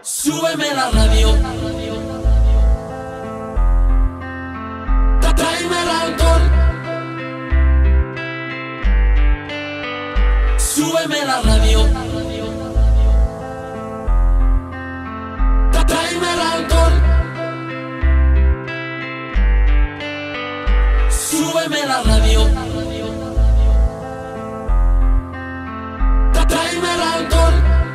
Súbeme la radio, tráeme el alcohol. Súbeme la radio, tráeme el alcohol. Súbeme la radio, tráeme el alcohol.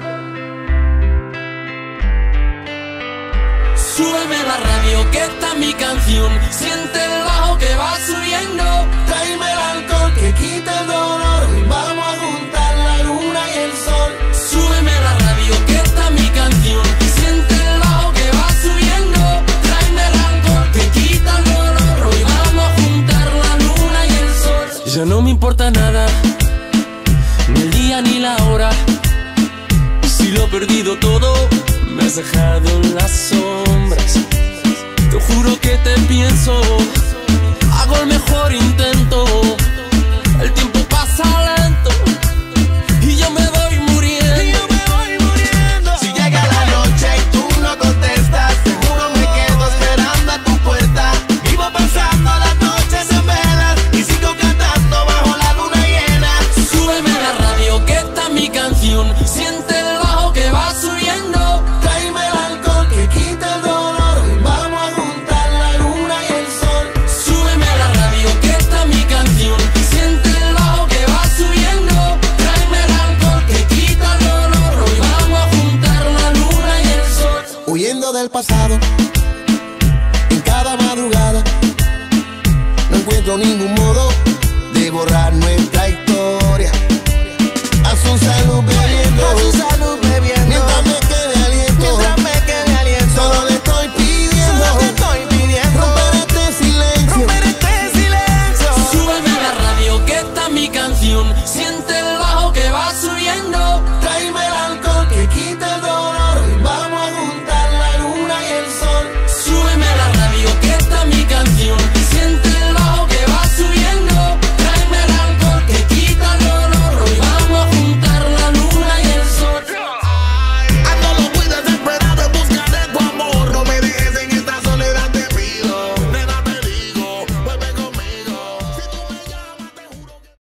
Súbeme la radio, que está mi canción. Siente el bajo que va subiendo. Tráeme el alcohol que quita el dolor. Y vamos a juntar la luna y el sol. Súbeme la radio, que está mi canción. Siente el bajo que va subiendo. Tráeme el alcohol que quita el dolor. Hoy vamos a juntar la luna y el sol. Ya no me importa nada, ni el día ni la hora. Si lo he perdido todo, me has dejado en las sombras. Te juro que te pienso, hago el mejor intento. El tiempo pasa lento y yo me voy muriendo. Si llega la noche y tú no contestas, seguro me quedo esperando a tu puerta. Vivo pasando las noches en velas y sigo cantando bajo la luna llena. Súbeme la radio, que está mi canción. Siente el bajo que va subiendo. Tráeme el alcohol que quita el dolor. Y vamos a juntar la luna y el sol. Súbeme la radio, que está mi canción. Siente el bajo que va subiendo. Tráeme el alcohol que quita el dolor. Hoy vamos a juntar la luna y el sol. Huyendo del pasado, en cada madrugada no encuentro ningún modo